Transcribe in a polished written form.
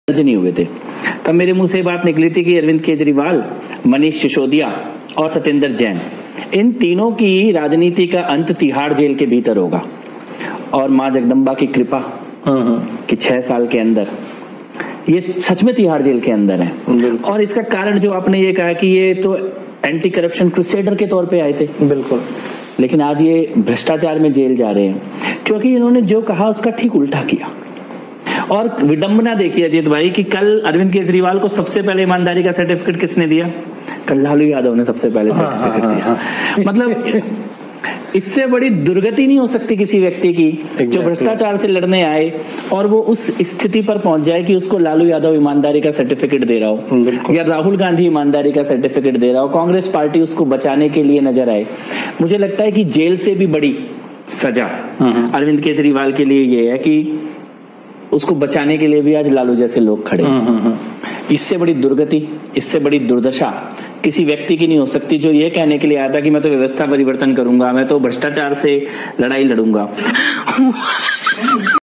नहीं हुए थे, तब मेरे मुंह से बात निकली थी कि अरविंद केजरीवाल, मनीष सिसोदिया और सत्येंद्र जैन, इन तीनों की राजनीति का अंत तिहाड़ जेल के भीतर होगा। और मां जगदम्बा की कृपा कि 6 साल के अंदर ये सच में तिहाड़ जेल के अंदर है। और इसका कारण जो आपने ये कहा कि ये तो एंटी करप्शन क्रूसेडर के तौर पे आए थे, बिल्कुल, लेकिन आज ये भ्रष्टाचार में जेल जा रहे हैं क्योंकि इन्होंने जो कहा उसका ठीक उल्टा किया। और विडंबना देखिए अजीत भाई कि कल अरविंद केजरीवाल को सबसे पहले ईमानदारी का सर्टिफिकेट किसने दिया? कल लालू यादव ने सबसे पहले सर्टिफिकेट दिया। मतलब इससे बड़ी दुर्गति नहीं हो सकती किसी व्यक्ति की जो भ्रष्टाचार से लड़ने आए और वो उस स्थिति पर पहुंच जाए कि उसको लालू यादव ईमानदारी का सर्टिफिकेट दे रहा हो या राहुल गांधी ईमानदारी का सर्टिफिकेट दे रहा हो, कांग्रेस पार्टी उसको बचाने के लिए नजर आए। मुझे लगता है कि जेल से भी बड़ी सजा अरविंद केजरीवाल के लिए ये है कि उसको बचाने के लिए भी आज लालू जैसे लोग खड़े। इससे बड़ी दुर्गति, इससे बड़ी दुर्दशा किसी व्यक्ति की नहीं हो सकती जो ये कहने के लिए आया था कि मैं तो व्यवस्था परिवर्तन करूंगा, मैं तो भ्रष्टाचार से लड़ाई लड़ूंगा।